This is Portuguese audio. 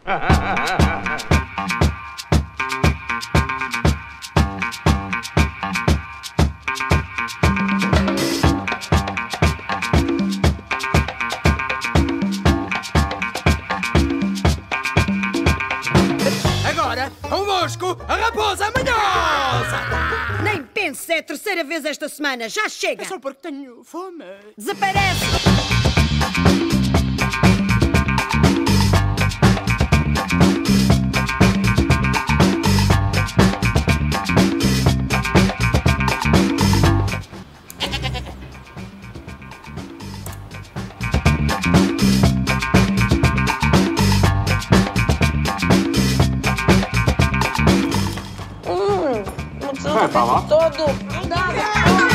Agora, convosco, a raposa manhosa! Nem pense, é a terceira vez esta semana. Já chega! É só porque tenho fome. Desaparece! Todo.